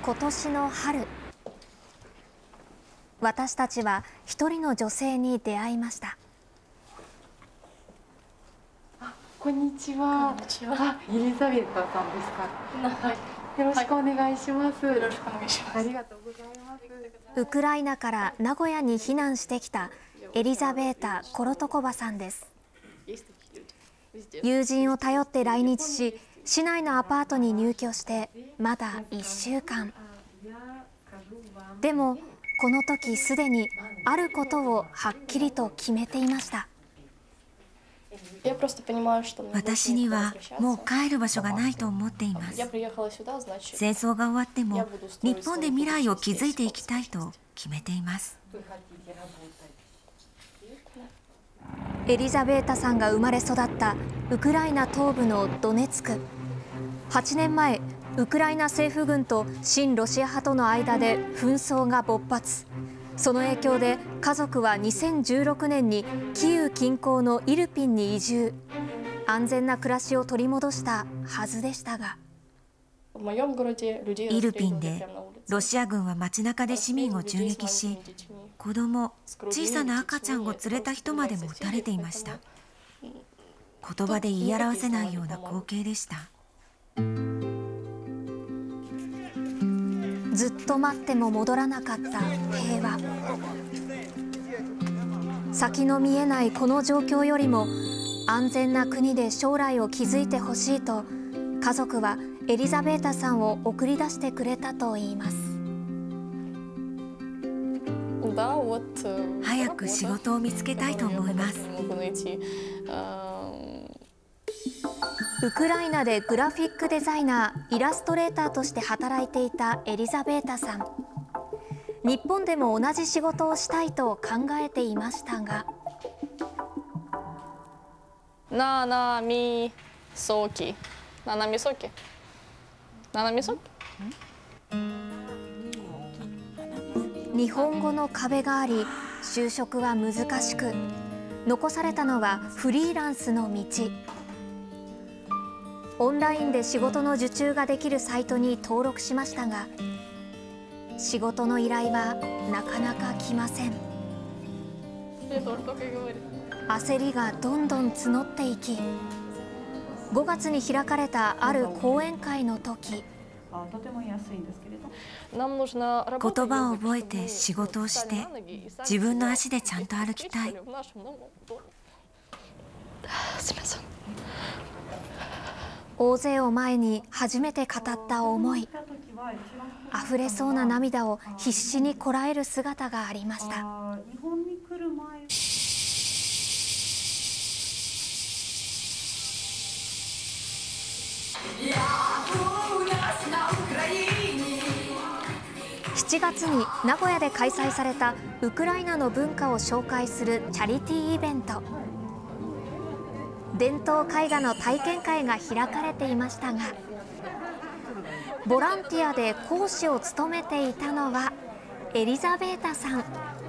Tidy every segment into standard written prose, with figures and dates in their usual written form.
今年の春、私たちは一人の女性に出会いました。 こんにちは。エリザベータさんですか。よろしくお願いします。よろしくお願いします。ありがとうございます。 ウクライナから名古屋に避難してきたエリザベータ・コロトコバさんです。友人を頼って来日し、市内のアパートに入居してまだ1週間。でもこの時すでにあることをはっきりと決めていました。 私にはもう帰る場所がないと思っています。戦争が終わっても日本で未来を築いていきたいと決めています。 エリザベータさんが生まれ育ったウクライナ東部のドネツク。8年前、ウクライナ政府軍と親ロシア派との間で紛争が勃発。その影響で家族は2016年にキーウ近郊のイルピンに移住。安全な暮らしを取り戻したはずでしたが、 イルピンでロシア軍は街中で市民を銃撃し、子供、小さな赤ちゃんを連れた人までも撃たれていました。言葉で言い表せないような光景でした。 ずっと待っても戻らなかった平和。先の見えないこの状況よりも安全な国で将来を築いてほしいと、家族はエリザベータさんを送り出してくれたといいます。 早く仕事を見つけたいと思います。 ウクライナでグラフィックデザイナー、イラストレーターとして働いていたエリザベータさん。日本でも同じ仕事をしたいと考えていましたが、日本語の壁があり、就職は難しく、残されたのはフリーランスの道。オンラインで仕事の受注ができるサイトに登録しましたが、仕事の依頼はなかなか来ません。焦りがどんどん募っていき、5月に開かれたある講演会の時、 言葉を覚えて仕事をして自分の足でちゃんと歩きたい。すみません。 大勢を前に初めて語った思い、溢れそうな涙を必死にこらえる姿がありました。7月に名古屋で開催されたウクライナの文化を紹介するチャリティーイベント。伝統絵画の体験会が開かれていましたが、ボランティアで講師を務めていたのはエリザベータさん。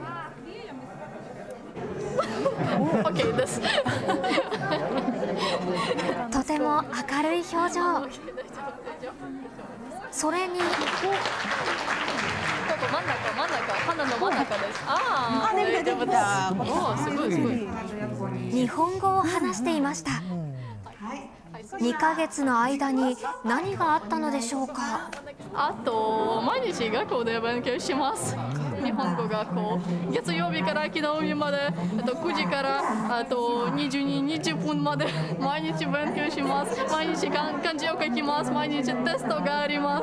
とても明るい表情。それに日本語を話していました。2ヶ月の間に何があったのでしょうか。 あと毎日学校で勉強します。日本語学校、月曜日から金曜日まで、9時から22時20分まで毎日勉強します。毎日漢字を書きます。毎日テストがあります。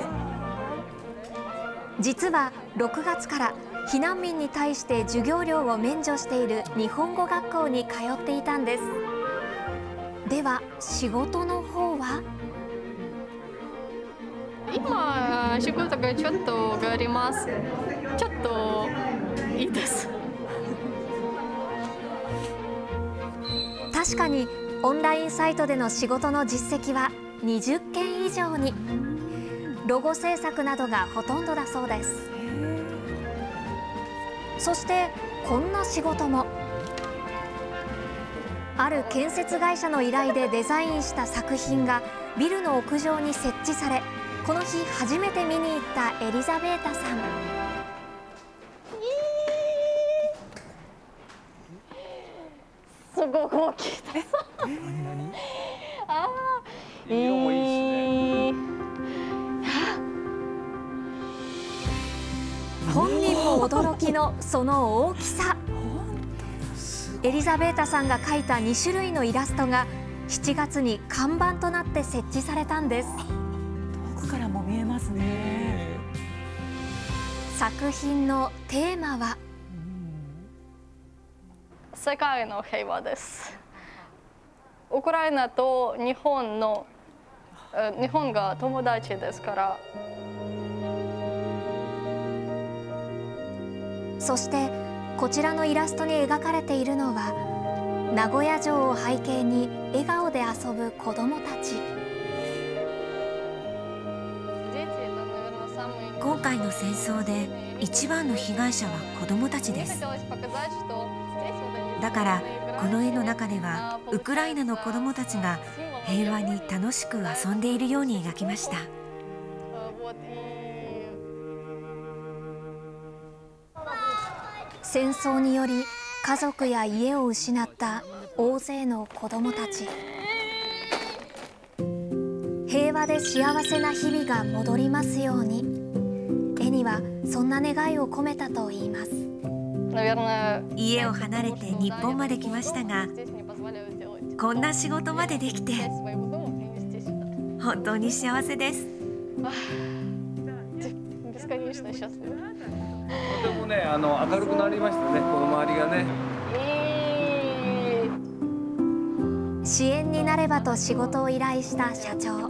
実は6月から避難民に対して授業料を免除している日本語学校に通っていたんです。では仕事の方は？ 今仕事がちょっとがあります。ちょっといいです。 確かにオンラインサイトでの仕事の実績は20件以上に。ロゴ制作などがほとんどだそうです。そしてこんな仕事も。ある建設会社の依頼でデザインした作品がビルの屋上に設置され、 この日初めて見に行ったエリザベータさん。 すごく大きいです。ああ、色もいいですね。 本人も驚きのその大きさ。エリザベータさんが描いた2種類のイラストが7月に看板となって設置されたんです。 遠くからも見えますね。 作品のテーマは世界の平和です。ウクライナと日本が友達ですから。 そしてこちらのイラストに描かれているのは名古屋城を背景に笑顔で遊ぶ子どもたち。 今回の戦争で一番の被害者は子どもたちです。だからこの絵の中ではウクライナの子どもたちが平和に楽しく遊んでいるように描きました。 戦争により家族や家を失った大勢の子どもたち。平和で幸せな日々が戻りますように。絵にはそんな願いを込めたといいます。 家を離れて日本まで来ましたが、こんな仕事までできて本当に幸せです。 とてもね、明るくなりましたね、この周りがね。 支援になればと仕事を依頼した社長。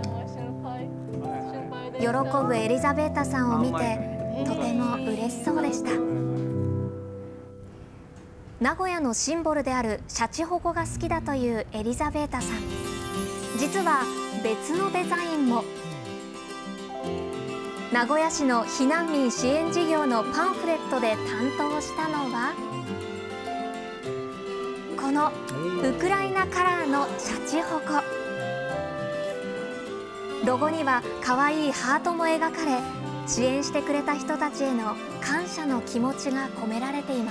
喜ぶエリザベータさんを見てとても嬉しそうでした。名古屋のシンボルであるシャチホコが好きだというエリザベータさん。実は別のデザインも。名古屋市の避難民支援事業のパンフレットで担当したのはこのウクライナカラーのシャチホコ。ロゴには可愛いハートも描かれ、支援してくれた人たちへの感謝の気持ちが込められています。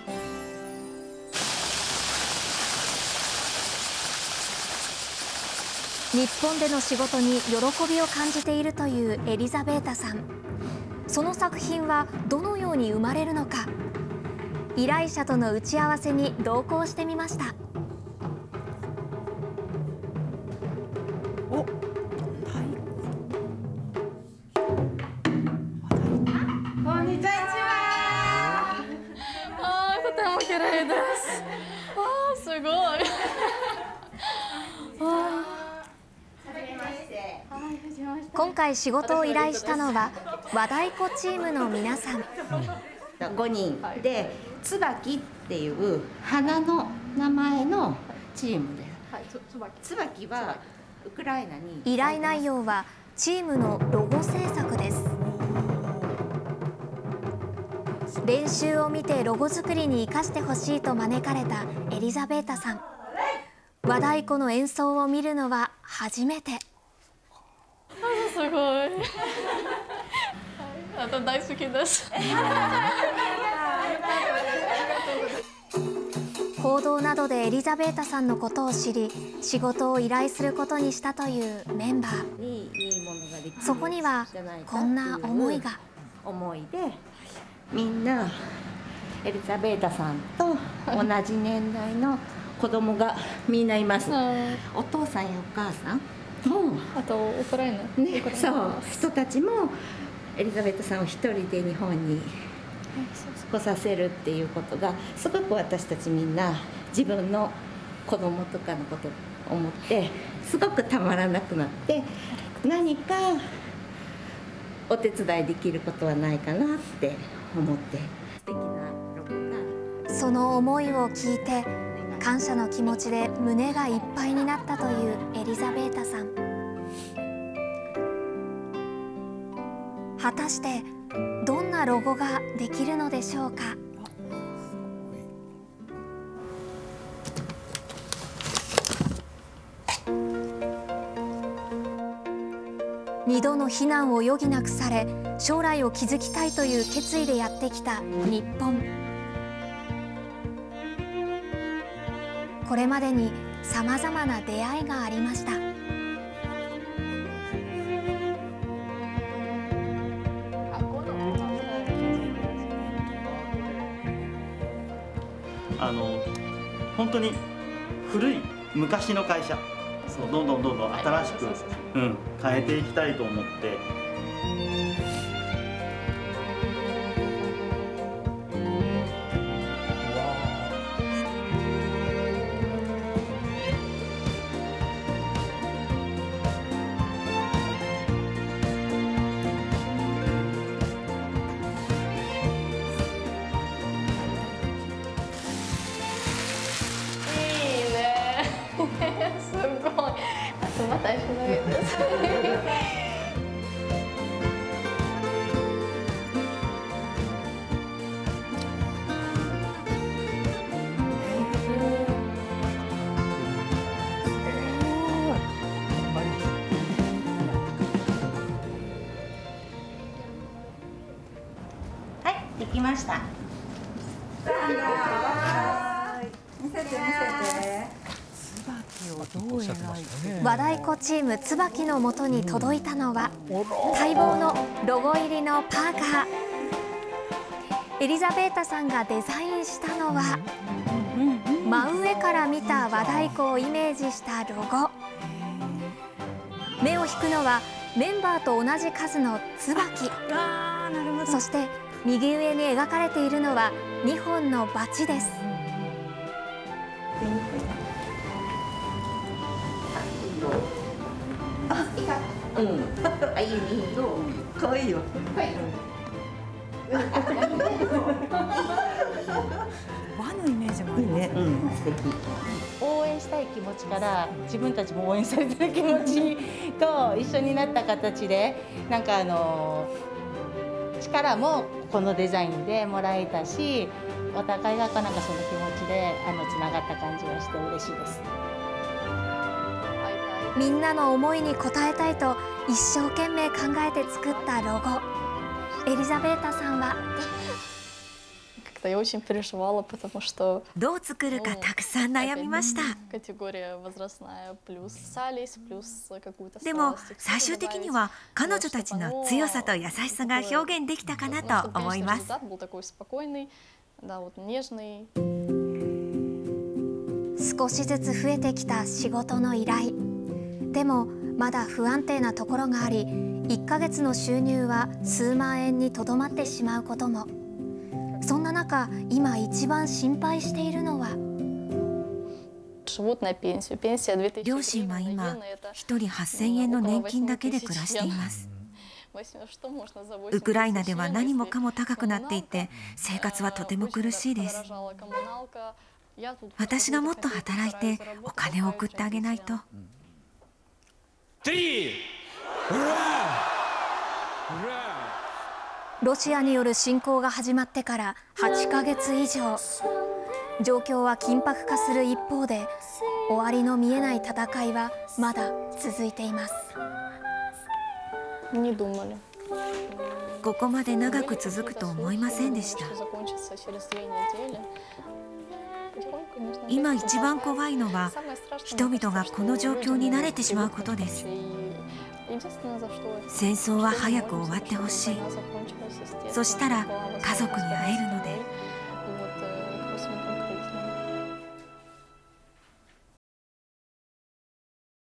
日本での仕事に喜びを感じているというエリザベータさん。その作品はどのように生まれるのか、依頼者との打ち合わせに同行してみました。 お、 こんにちは。 あー、とても綺麗です。あー、すごい。 今回仕事を依頼したのは和太鼓チームの皆さん。 5人で椿っていう花の名前のチームです。椿はウクライナに。 依頼内容はチームのロゴ制作です。練習を見てロゴ作りに生かしてほしいと招かれたエリザベータさん。和太鼓の演奏を見るのは初めて。 すごい。あと大好きです。 報道などでエリザベータさんのことを知り、仕事を依頼することにしたというメンバー。そこにはこんな思いが。 思いでみんなエリザベータさんと同じ年代の子供がみんないます。お父さんやお母さんもあとウクライナ、 ね、そう人たちもエリザベータさんを一人で日本に来させるっていうことがすごく私たちみんな自分の子供とかのことを思ってすごくたまらなくなって、何かお手伝いできることはないかなって思って、素敵なロゴが。 その思いを聞いて感謝の気持ちで胸がいっぱいになったというエリザベータさん。果たしてどんなロゴができるのでしょうか。 2度の避難を余儀なくされ、将来を築きたいという決意でやってきた日本。これまでにさまざまな出会いがありました。 本当に古い昔の会社、そうどんどん新しく、変えていきたいと思って。 できました。 和太鼓チーム椿のもとに届いたのは待望のロゴ入りのパーカー。エリザベータさんがデザインしたのは真上から見た和太鼓をイメージしたロゴ。目を引くのはメンバーと同じ数の椿。そして右上に描かれているのは2本のバチです。 可愛いよ。 和のイメージもありますね。 素敵。応援したい気持ちから自分たちも応援されてる気持ちと一緒になった形で、なんか力もこのデザインでもらえたし、お互いがなんかその気持ちでつながった感じがして嬉しいです。 みんなの思いに応えたいと一生懸命考えて作ったロゴ。エリザベータさんはどう作るかたくさん悩みました。でも最終的には彼女たちの強さと優しさが表現できたかなと思います。 少しずつ増えてきた仕事の依頼。でもまだ不安定なところがあり、1ヶ月の収入は数万円にとどまってしまうことも。そんな中、今一番心配しているのは、 両親は今1人8000円の年金だけで暮らしています。ウクライナでは何もかも高くなっていて、生活はとても苦しいです。私がもっと働いてお金を送ってあげないと。 ロシアによる侵攻が始まってから8ヶ月以上、状況は緊迫化する一方で、終わりの見えない戦いはまだ続いています。 ここまで長く続くと思いませんでした。今一番怖いのは、人々がこの状況に慣れてしまうことです。戦争は早く終わってほしい。そしたら家族に会える